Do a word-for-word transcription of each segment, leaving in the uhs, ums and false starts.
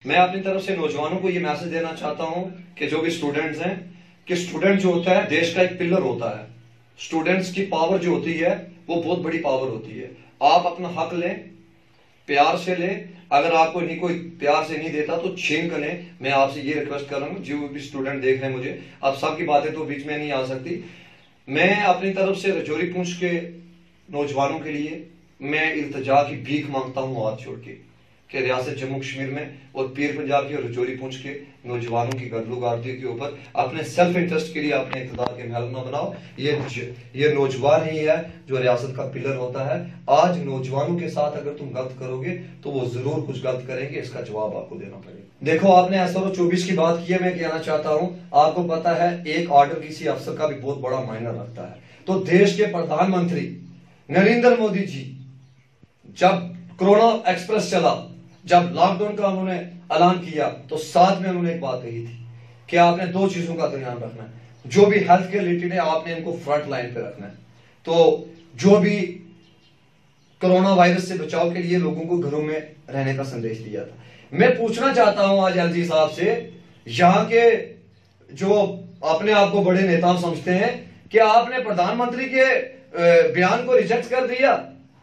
میں اپنی طرف سے نوجوانوں کو یہ میسج دینا چاہتا ہوں کہ جو بھی اسٹوڈنٹس ہیں کہ اسٹوڈنٹ جو ہوتا ہے دیش کا ایک پلر ہوتا ہے. اسٹوڈنٹس کی پاور جو ہوتی ہے وہ بہت بڑی پاور ہوتی ہے. آپ اپنا حق لیں, پیار سے لیں. اگر آپ کو نہیں کوئی پیار سے نہیں دیتا تو چھین کر لیں. میں آپ سے یہ ریکویسٹ کر رہا ہوں, جو بھی اسٹوڈنٹ دیکھ رہے ہیں مجھے, اب سب کی باتیں تو بیچ میں نہیں آ سکتی. میں اپنی طرف سے رجوری پونچھ کے نوجوانوں کے لیے میں التجا کی بھیک مانگتا ہوں ہاتھ چھوڑ کے کہ ریاست جموں کشمیر میں اور پیر پنجاب کی اور رجوری پونچھ کے نوجوانوں کی گردوگاردی کے اوپر اپنے سیلف انٹرسٹ کے لیے اپنے اقتدار کے محل نہ بناؤ. یہ یہ نوجوان ہی ہے جو ریاست کا پلر ہوتا ہے. آج نوجوانوں کے ساتھ اگر تم غلط کرو گے تو وہ ضرور کچھ غلط کریں گے, اس کا جواب آپ کو دینا پڑے گا. دیکھو, آپ نے ایس آر او چوبیس کی بات کی ہے, میں کہنا چاہتا ہوں آپ کو پتا ہے ایک آرڈر کسی افسر کا بھی بہت بڑا معنی رکھتا ہے. تو دیش کے پردھان منتری نریندر مودی جی جب کرونا ایکسپریس چلا, جب لاک ڈاؤن کا انہوں نے اعلان کیا تو ساتھ میں انہوں نے ایک بات کہی تھی کہ آپ نے دو چیزوں کا دھیان رکھنا ہے. جو بھی ہیلتھ کے ریلیٹڈ ہے آپ نے ان کو فرنٹ لائن پہ رکھنا ہے. تو جو بھی کرونا وائرس سے بچاؤ کے لیے لوگوں کو گھروں میں رہنے کا سندیش دیا تھا. میں پوچھنا چاہتا ہوں آج ایل جی صاحب سے, یہاں کے جو اپنے آپ کو بڑے نیتا سمجھتے ہیں, کہ آپ نے پردھان منتری کے بیان کو ریجیکٹ کر دیا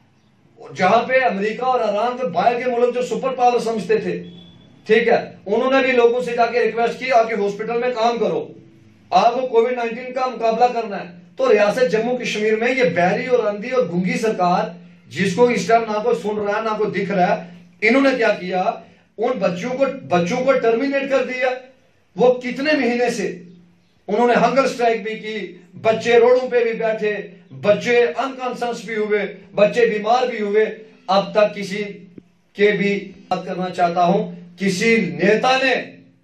جہاں پہ امریکہ اور ایران کے باہر کے ملک جو سپر پاور سمجھتے تھے, ٹھیک ہے, انہوں نے بھی لوگوں سے جا کے ریکویسٹ کی کہ ہاسپٹل میں کام کرو, آپ کو کووڈ نائنٹین کا مقابلہ کرنا ہے. تو ریاست جموں کشمیر میں یہ بہری اور اندھی اور گنگی سرکار, جس کو اس ٹائم نہ کوئی سن رہا ہے نہ کوئی دکھ رہا ہے, انہوں نے کیا کیا, ان بچوں کو بچوں کو ٹرمینیٹ کر دیا. وہ کتنے مہینے سے انہوں نے ہنگر سٹرائک بھی کی, بچے روڈوں پہ بھی بیٹھے, بچے انکانسنس بھی ہوئے, بچے بیمار بھی ہوئے. اب تک کسی کے بھی بات کرنا چاہتا ہوں, کسی نیتا نے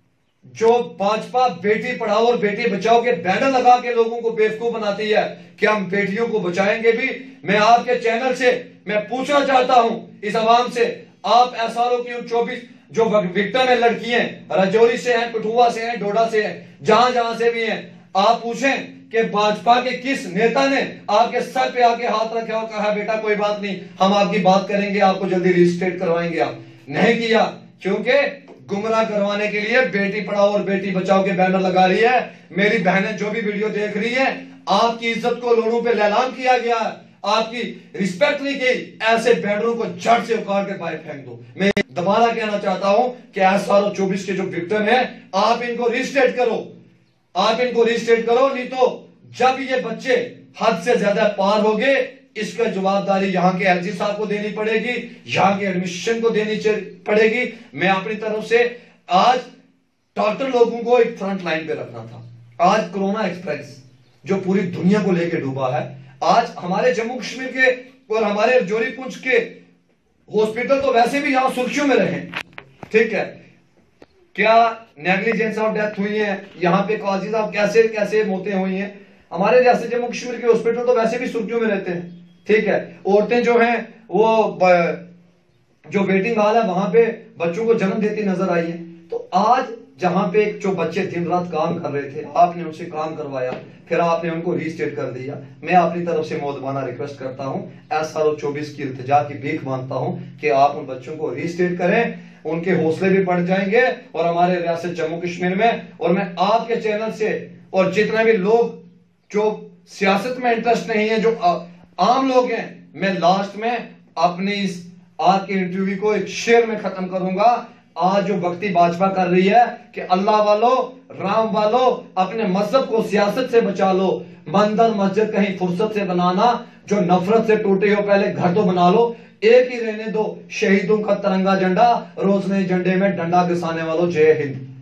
جو بھاجپا بیٹی پڑھاؤ اور بیٹی بچاؤ کے بینر لگا کے لوگوں کو بیوقوف بناتی ہے کہ ہم بیٹیوں کو بچائیں گے بھی, میں آپ کے چینل سے میں پوچھنا چاہتا ہوں اس عوام سے, آپ ایس آر او کی ان چوبیس جو وکٹم ہیں لڑکیاں, رجوری سے ہیں, کٹھوا سے ہیں, ڈوڈا سے ہیں, جہاں جہاں سے بھی ہیں, آپ پوچھیں کہ بھاجپا کے کس نیتا نے آپ کے سر پہ آ کے ہاتھ رکھا اور کہا بیٹا کوئی بات نہیں, ہم آپ کی بات کریں گے, آپ کو جلدی ریسٹیٹ کروائیں گے. آپ نہیں کیا, کیونکہ گمراہ کروانے کے لیے بیٹی پڑھاؤ اور بیٹی بچاؤ کے بینر لگا رہی ہے. میری بہنیں جو بھی ویڈیو دیکھ رہی ہیں, آپ کی عزت کو لوڑوں پہ لیلام کیا گیا, آپ کی رسپیکٹ نہیں کی, ایسے بینروں کو جھٹ سے اکھاڑ کے باہر پھینک دو. میں دوبارہ کہنا چاہتا ہوں کہ ایس آر او چوبیس کے جو وکٹم ہیں, آپ ان کو ریسٹیٹ کرو, آپ ان کو ریسٹیٹ کرو, نہیں تو جب یہ بچے حد سے زیادہ پار ہو گئے, اس کا جواب داری یہاں کے ایل جی صاحب کو دینی پڑے گی, یہاں کے ایڈمیشن کو دینی پڑے گی. میں اپنی طرف سے آج ڈاکٹر لوگوں کو ایک فرنٹ لائن پہ رکھنا تھا. آج کرونا ایکسپریس جو پوری دنیا کو لے کے ڈوبا ہے, آج ہمارے جموں کشمیر کے اور ہمارے رجوری پونچھ کے ہاسپٹل تو ویسے بھی یہاں سرخیوں میں رہے, ٹھیک ہے, کیا نیگلیجنس آف ڈیتھ ہوئی ہیں یہاں پہ, کازز آف کیسے کیسے موتیں ہوئی ہیں. ہمارے ریاست جموں کشمیر کے ہاسپٹل تو ویسے بھی سرخیوں میں رہتے ہیں, ٹھیک ہے. عورتیں جو ہیں وہ جو ویٹنگ ہال ہے وہاں پہ بچوں کو جنم دیتی نظر آئی ہیں. تو آج جہاں پہ جو بچے دن رات کام کر رہے تھے, آپ نے ان سے کام کروایا, پھر آپ نے ان کو ریسٹیٹ کر دیا. میں اپنی طرف سے مؤدبانہ ریکویسٹ کرتا ہوں, ایس آر او چوبیس کی التجا کی بھیک مانگتا ہوں کہ آپ ان بچوں کو ریسٹیٹ کریں, ان کے حوصلے بھی بڑھ جائیں گے اور ہمارے ریاست جموں کشمیر میں. اور میں آپ کے چینل سے اور جتنے بھی لوگ جو سیاست میں انٹرسٹ نہیں ہے, جو عام لوگ ہیں, میں لاسٹ میں اپنی اس آج کے انٹرویو کو ایک شعر میں ختم کروں گا. آج جو بھکتی بھاجپا کر رہی ہے کہ اللہ والو, رام والو, اپنے مذہب کو سیاست سے بچا لو, مندر مسجد کہیں فرصت سے بنانا, جو نفرت سے ٹوٹے ہو پہلے گھر تو بنا لو, ایک ہی رہنے دو شہیدوں کا ترنگا جھنڈا, روز نئے جھنڈے میں ڈنڈا گسانے والوں, جے ہند.